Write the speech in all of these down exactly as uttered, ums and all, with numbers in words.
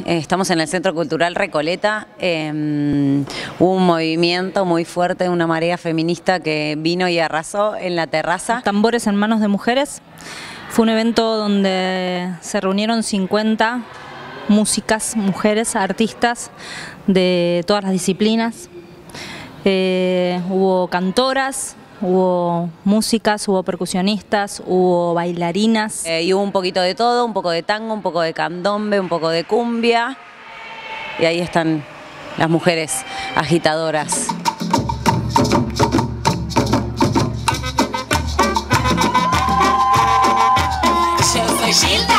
eh, estamos en el Centro Cultural Recoleta. Eh, hubo un movimiento muy fuerte, una marea feminista que vino y arrasó en la terraza. Tambores en manos de mujeres. Fue un evento donde se reunieron cincuenta músicas, mujeres, artistas de todas las disciplinas. Eh, hubo cantoras, hubo músicas, hubo percusionistas, hubo bailarinas. Eh, y hubo un poquito de todo, un poco de tango, un poco de candombe, un poco de cumbia. Y ahí están las mujeres agitadoras. Yo soy Gilda.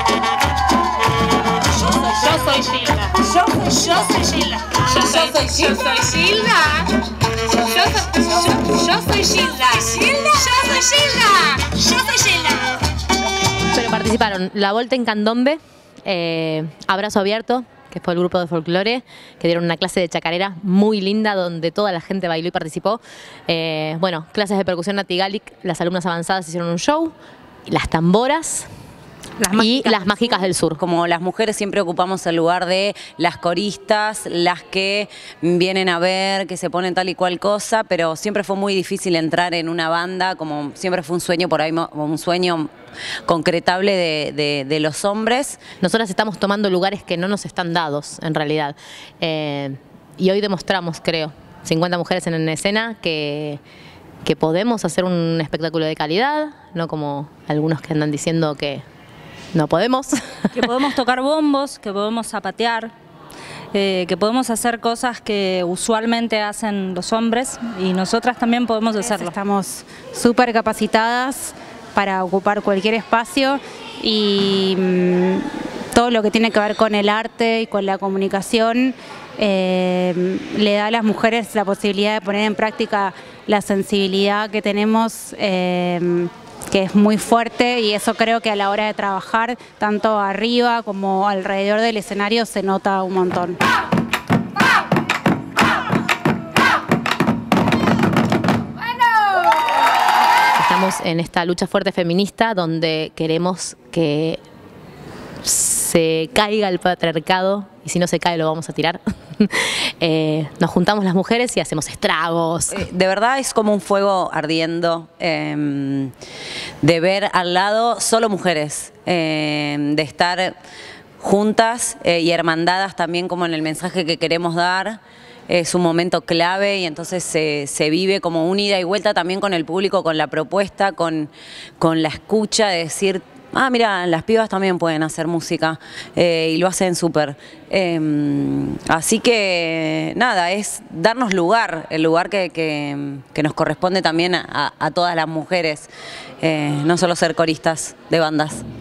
Yo soy, yo soy Gilda. Yo, yo soy Gilda. Yo soy, yo soy Gilda. Yo soy, yo, yo soy Gilda. Gilda. Yo soy Gilda. Yo soy Gilda. Pero participaron La Volta en Candombe, eh, Abrazo Abierto, que fue el grupo de folclore, que dieron una clase de chacarera muy linda donde toda la gente bailó y participó. Eh, bueno, clases de percusión Natigalic, las alumnas avanzadas hicieron un show, las tamboras. Las y las mágicas del sur. Como las mujeres siempre ocupamos el lugar de las coristas, las que vienen a ver, que se ponen tal y cual cosa, pero siempre fue muy difícil entrar en una banda, como siempre fue un sueño por ahí, un sueño concretable de, de, de los hombres. Nosotras estamos tomando lugares que no nos están dados, en realidad. Eh, y hoy demostramos, creo, cincuenta mujeres en escena, que, que podemos hacer un espectáculo de calidad, no como algunos que andan diciendo que no podemos. Que podemos tocar bombos, que podemos zapatear, eh, que podemos hacer cosas que usualmente hacen los hombres y nosotras también podemos hacerlo. Estamos súper capacitadas para ocupar cualquier espacio y mmm, todo lo que tiene que ver con el arte y con la comunicación eh, le da a las mujeres la posibilidad de poner en práctica la sensibilidad que tenemos, eh, que es muy fuerte, y eso creo que a la hora de trabajar, tanto arriba como alrededor del escenario, se nota un montón. Estamos en esta lucha fuerte feminista donde queremos que se caiga el patriarcado, y si no se cae lo vamos a tirar. eh, nos juntamos las mujeres y hacemos estragos. Eh, de verdad es como un fuego ardiendo, eh, de ver al lado solo mujeres, eh, de estar juntas eh, y hermandadas también como en el mensaje que queremos dar. Es un momento clave y entonces se, se vive como un ida y vuelta también con el público, con la propuesta, con, con la escucha de decir: ah, mira, las pibas también pueden hacer música eh, y lo hacen súper. Eh, así que nada, es darnos lugar, el lugar que, que, que nos corresponde también a, a todas las mujeres, eh, no solo ser coristas de bandas.